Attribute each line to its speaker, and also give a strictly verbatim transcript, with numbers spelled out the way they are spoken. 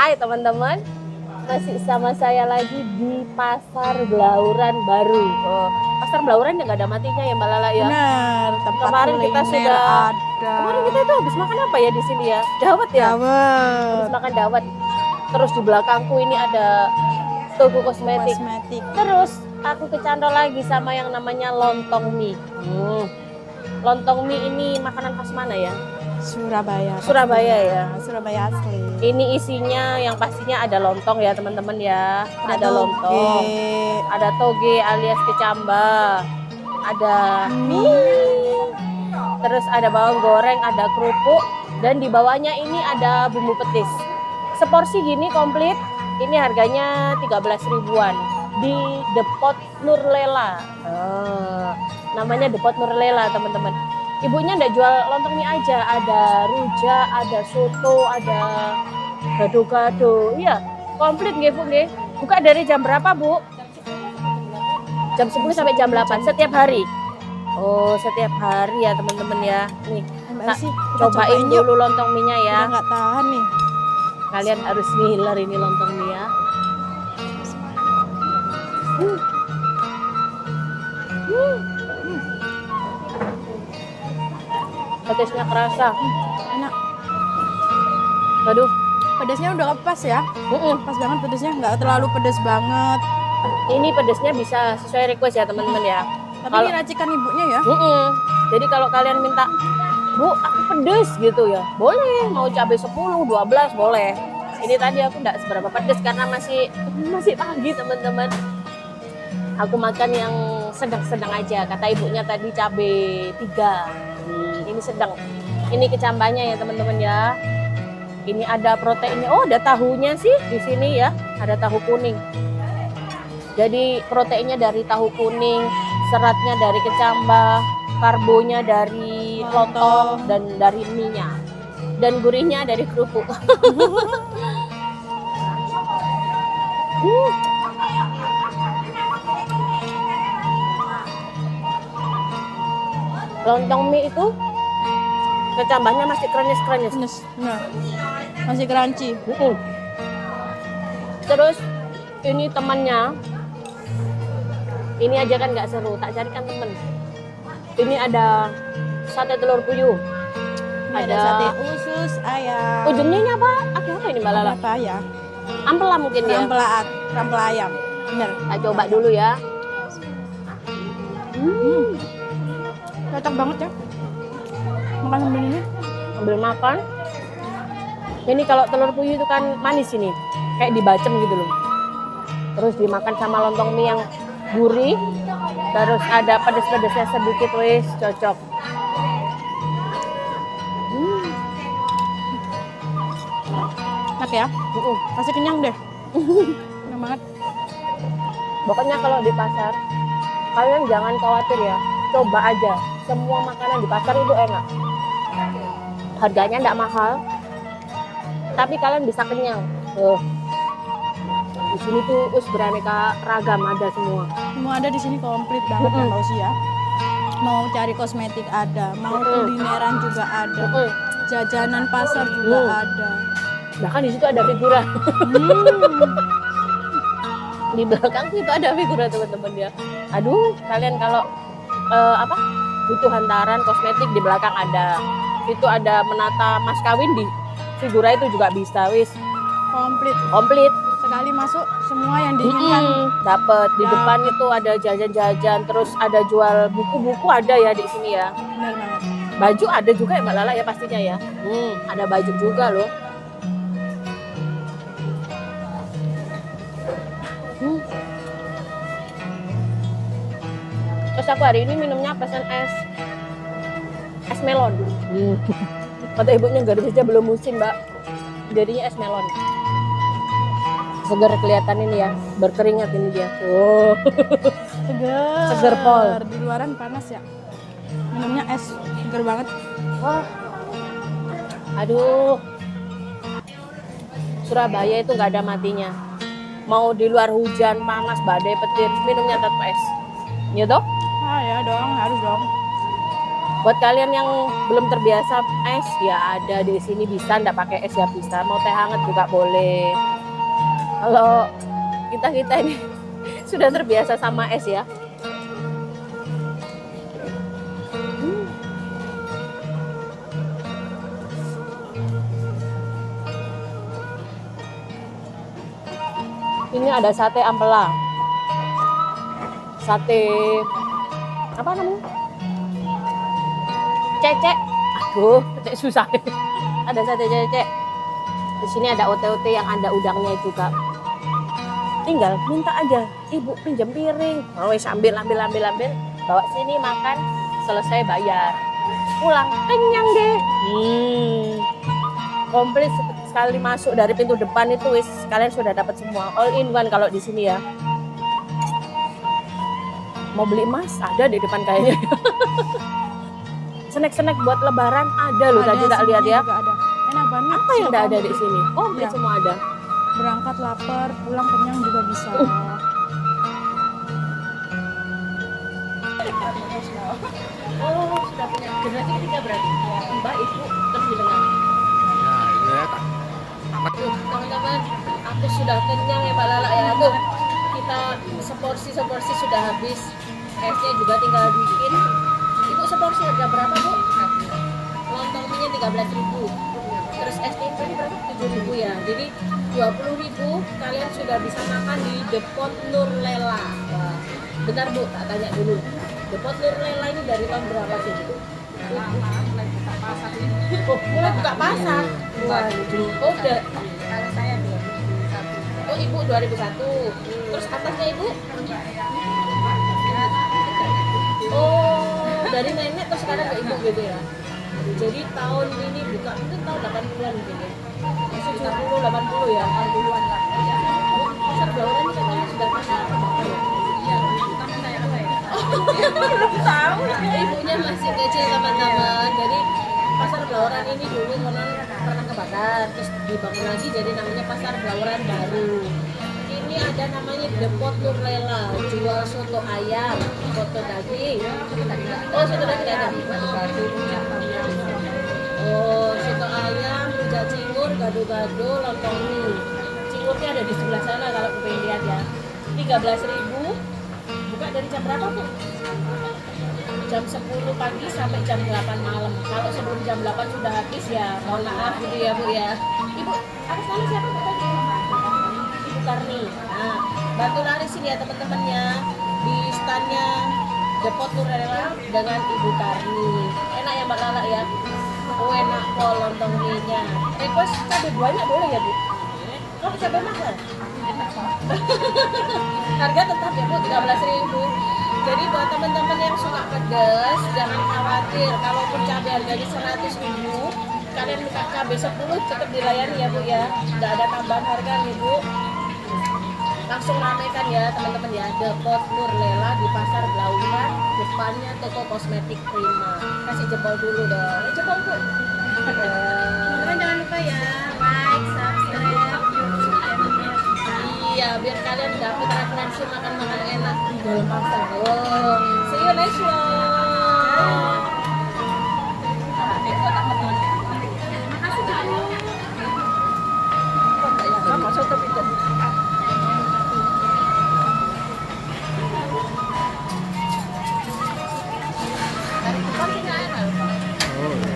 Speaker 1: Hai teman-teman, masih sama saya lagi di Pasar Blauran Baru. Oh, Pasar Blauran yang nggak ada matinya ya Mbak Lala ya.
Speaker 2: Benar, tempat
Speaker 1: Kemarin kita
Speaker 2: kuliner
Speaker 1: sudah
Speaker 2: ada.
Speaker 1: Kemarin kita itu habis makan apa ya di sini ya? Dawet ya?
Speaker 2: Dawet.
Speaker 1: Habis makan dawet. Terus di belakangku ini ada toko kosmetik.
Speaker 2: Kosmetik.
Speaker 1: Terus aku kecantol lagi sama yang namanya lontong mie. Hmm. Lontong mie ini makanan khas mana ya?
Speaker 2: Surabaya.
Speaker 1: Surabaya ya.
Speaker 2: Surabaya asli.
Speaker 1: Ini isinya yang pastinya ada lontong ya teman-teman ya. Ada,
Speaker 2: Ada
Speaker 1: lontong,
Speaker 2: toge.
Speaker 1: ada toge alias kecamba, ada mie, terus ada bawang goreng, ada kerupuk, dan di bawahnya ini ada bumbu petis. Seporsi gini komplit, ini harganya tiga belas ribuan di Depot Nurlela. Oh, namanya Depot Nurlela teman-teman. Ibunya ndak jual lontong mie aja, ada rujak, ada soto, ada gado-gado. Iya, komplit nggih Bu nggih. Buka dari jam berapa, Bu? Jam sepuluh sampai jam delapan setiap hari. Oh, setiap hari ya, teman-teman ya. Nih,
Speaker 2: Mbak
Speaker 1: tak
Speaker 2: sih, kita
Speaker 1: cobain
Speaker 2: cobain yuk.
Speaker 1: dulu lontong mie-nya ya.
Speaker 2: Udah nggak tahan nih.
Speaker 1: Kalian harus ngiler ini lontong mie ya. Hmm. Hmm. Pedasnya kerasa.
Speaker 2: Enak.
Speaker 1: Aduh.
Speaker 2: Pedasnya udah pas ya.
Speaker 1: Mm-mm.
Speaker 2: Pas banget pedasnya, nggak terlalu pedas banget.
Speaker 1: Ini pedasnya bisa sesuai request ya teman-teman ya.
Speaker 2: Tapi
Speaker 1: Kalau-
Speaker 2: ini racikan ibunya ya.
Speaker 1: Mm-mm. Jadi kalau kalian minta, Bu, aku pedes gitu ya, boleh. Mau cabai sepuluh, dua belas boleh. Ini tadi aku enggak seberapa pedes karena masih masih pagi teman-teman. Aku makan yang sedang-sedang aja. Kata ibunya tadi cabai tiga. Hmm, ini sedang. Ini kecambahnya ya teman-teman ya. Ini ada proteinnya. Oh, ada tahunya sih di sini ya. Ada tahu kuning. Jadi proteinnya dari tahu kuning, seratnya dari kecambah, karbonya dari lontong dan dari mie-nya. Dan gurihnya dari kerupuk. Hmm. Lontong mie itu kecambahnya masih krenyes-krenyes.
Speaker 2: Pedas. Nah, masih crunchy.
Speaker 1: Mm-mm. Terus ini temannya, ini aja kan nggak seru, tak carikan temen. Ini ada sate telur puyuh,
Speaker 2: Ini ada,
Speaker 1: Ada-
Speaker 2: sate usus ayam.
Speaker 1: ujungnya ini apa? Ada apa ini Mbak Lala?
Speaker 2: Apa ya?
Speaker 1: Ampela mungkin ya.
Speaker 2: Rampela, rampela ayam. Bener.
Speaker 1: Kita coba dulu ya.
Speaker 2: Hmm. Cocok banget ya. Makan sambil ini.
Speaker 1: Sambil makan. Ini kalau telur puyuh itu kan manis ini, kayak dibacem gitu loh. Terus dimakan sama lontong mie yang gurih, terus ada pedes-pedesnya sedikit, wis cocok. Hmm.
Speaker 2: Enak ya.
Speaker 1: Mm-mm.
Speaker 2: Pasti kenyang deh. Kenyang banget.
Speaker 1: Pokoknya kalau di pasar, kalian jangan khawatir ya, coba aja. Semua makanan di pasar itu enak. Harganya tidak mahal, tapi kalian bisa kenyang. Tuh. Di sini tuh us beraneka ragam ada semua.
Speaker 2: Semua ada di sini komplit banget ya
Speaker 1: Mm-mm.
Speaker 2: Mbak Usi ya. Mau cari kosmetik ada, mau
Speaker 1: Mm-mm.
Speaker 2: kulineran juga ada,
Speaker 1: Mm-mm.
Speaker 2: jajanan pasar juga
Speaker 1: Mm.
Speaker 2: ada.
Speaker 1: Bahkan di situ ada figura.
Speaker 2: Hmm.
Speaker 1: Di belakang itu ada figura teman-teman ya. Aduh, kalian kalau eh, apa butuh hantaran kosmetik di belakang ada. Itu ada menata mas kawin di figura itu juga bisa, wis
Speaker 2: Komplit.
Speaker 1: komplit.
Speaker 2: Sekali masuk semua yang diinginkan.
Speaker 1: Mm-mm, dapet di
Speaker 2: Dapet.
Speaker 1: depan itu ada jajan-jajan, terus ada jual buku-buku ada ya di sini ya.
Speaker 2: Bener banget.
Speaker 1: Baju ada juga ya Mbak Lala ya pastinya ya. Hmm, ada baju juga loh. Hmm. Terus aku hari ini minumnya pesen es es melon. Hmm. Kata ibunya Garuda belum musim Mbak, jadinya es melon. Segar kelihatan ini ya, berkeringat ini dia. Oh.
Speaker 2: Seger.
Speaker 1: Seger pol.
Speaker 2: Di luaran panas ya. Minumnya es seger banget.
Speaker 1: Wah. Aduh. Surabaya itu nggak ada matinya. Mau di luar hujan, panas, badai, petir, minumnya tetap es. Ya toh?
Speaker 2: Ah ya dong, harus dong.
Speaker 1: Buat kalian yang belum terbiasa es ya ada di sini, bisa nggak pakai es ya bisa, mau teh hangat juga boleh. Kalau kita kita ini sudah terbiasa sama es ya. Hmm. Ini ada sate ampela, sate apa namanya? Cecek, aduh, cecek susah. Ada sate cecek. Di sini ada ote-ote yang ada udangnya juga. Tinggal minta aja, ibu pinjam piring. Oh, sambil ambil ambil ambil, bawa sini makan, selesai bayar, pulang kenyang deh. Hmm, komplit sekali masuk dari pintu depan itu, wis kalian sudah dapat semua all in one kalau di sini ya. Mau beli emas ada di depan kayaknya. Snack-snack buat lebaran ada loh, tadi tak lihat ya.
Speaker 2: Ada. Enak banget.
Speaker 1: Apa yang tidak ada di sini? Oh, ya. Semua ada.
Speaker 2: Berangkat lapar, pulang kenyang juga bisa. Uh.
Speaker 1: Oh, sudah punya generasi ketiga berarti. Mbak, ibu, terus di tengah.
Speaker 3: Ya, ya.
Speaker 1: Tuh, teman-teman, aku sudah kenyang ya Mbak Lala ya. Tuh, kita seporsi-seporsi sudah habis. Esnya juga tinggal bikin. Ibu seporsi harga berapa Bu? Lontong minyak tiga belas ribu. Terus es krim tadi berapa? tujuh ribu ya. Jadi dua puluh ribu kalian sudah bisa makan di Depot Nur Lela. Wah, bentar Bu, tak tanya dulu. Depot Nur Lela ini dari tahun berapa sih Bu?
Speaker 2: Mulai buka pasar ini.
Speaker 1: Oh, mulai buka pasar. Waduh. Oh, udah.
Speaker 2: Kalau saya dua ribu satu.
Speaker 1: Oh, Ibu dua ribu satu. Terus atasnya Ibu? Oh, dari nenek terus sekarang ke Ibu gitu ya. Jadi tahun ini buka mungkin tahun delapan puluhan mungkin ya. tujuh puluh delapan puluh ya, delapan puluhan lah. Pasar Blauran ini katanya sudah pasar apa ya?
Speaker 2: Iya, kamu saya apa ya?
Speaker 1: Belum tahu. Ibunya masih kecil teman-teman. Jadi Pasar Blauran ini dulu konon pernah kebakar, terus dibangun lagi jadi namanya Pasar Blauran baru. Ini ada namanya Depot Nur Lela, jual soto ayam, soto daging. Oh, soto daging ada. Oh, soto ayam, rujak cingur, gado-gado, lontong mie. Cingurnya ada di sebelah sana kalau pengen lihat ya. tiga belas ribu. Buka dari jam berapa, Bu? Jam sepuluh pagi sampai jam delapan malam. Kalau sebelum jam delapan sudah habis ya, mohon maaf gitu ya, Bu ya. Ibu, atas nama siapa Bu tadi? Ibu Karni. Nah, bantu laris ini ya teman-temannya di standnya Depot Nur Lela dengan Ibu Karni. Enak ya Mbak Lala ya. Oh, enak kok lontong mie-nya. Request cabai banyak boleh ya Bu? Kalau cabai mahal? Harga tetap ya Bu, tiga belas ribu. Jadi buat teman-teman yang suka pedas, jangan khawatir. Kalaupun cabai harganya seratus ribu, kalian minta cabai sepuluh tetap dilayani ya Bu ya. Nggak ada tambahan harga nih Bu. Langsung ramekan ya teman-teman ya. Depot Nur Lela di Pasar Blauran, depannya toko kosmetik Prima. Kasih jempol dulu dong. Eh, jempol Bu.
Speaker 2: Teman-teman jangan lupa ya, like, subscribe,
Speaker 1: iya, biar kalian dapat referensi makan-makan enak di dalam pasar. Oh, see you next vlog.
Speaker 2: Makasih Bu.
Speaker 1: Sama soto pizza. Dari depan sih nggak enak.
Speaker 3: Oh, ya.